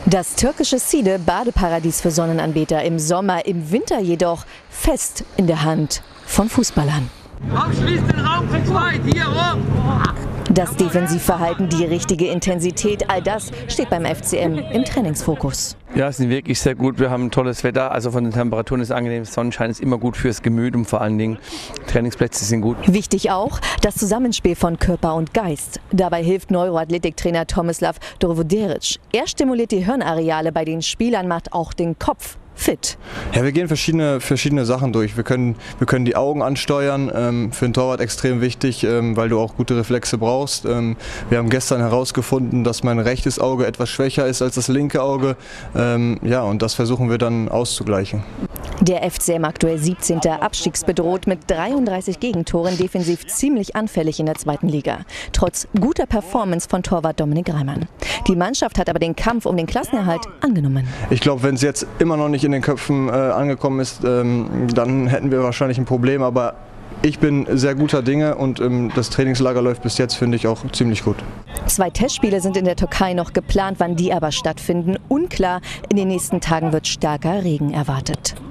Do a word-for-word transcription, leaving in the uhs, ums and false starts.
Das türkische Side, Badeparadies für Sonnenanbeter im Sommer, im Winter jedoch fest in der Hand von Fußballern. Schließt den Raum für zwei, hier rum! Das Defensivverhalten, die richtige Intensität, all das steht beim F C M im Trainingsfokus. Ja, es ist wirklich sehr gut. Wir haben tolles Wetter, also von den Temperaturen ist es angenehm. Sonnenschein ist immer gut fürs Gemüt und vor allen Dingen Trainingsplätze sind gut. Wichtig auch das Zusammenspiel von Körper und Geist. Dabei hilft Neuroathletiktrainer Tomislav Dorovoderic. Er stimuliert die Hirnareale bei den Spielern, macht auch den Kopf fit. Ja, wir gehen verschiedene, verschiedene Sachen durch. Wir können, wir können die Augen ansteuern, ähm, für einen Torwart extrem wichtig, ähm, weil du auch gute Reflexe brauchst. Ähm, wir haben gestern herausgefunden, dass mein rechtes Auge etwas schwächer ist als das linke Auge. Ähm, ja, und das versuchen wir dann auszugleichen. Der F C M aktuell siebzehnter abstiegsbedroht mit dreiunddreißig Gegentoren, defensiv ziemlich anfällig in der zweiten Liga. Trotz guter Performance von Torwart Dominik Reimann. Die Mannschaft hat aber den Kampf um den Klassenerhalt angenommen. Ich glaube, wenn es jetzt immer noch nicht in den Köpfen äh, angekommen ist, ähm, dann hätten wir wahrscheinlich ein Problem. Aber ich bin sehr guter Dinge und ähm, das Trainingslager läuft bis jetzt, finde ich, auch ziemlich gut. Zwei Testspiele sind in der Türkei noch geplant, wann die aber stattfinden, unklar. In den nächsten Tagen wird starker Regen erwartet.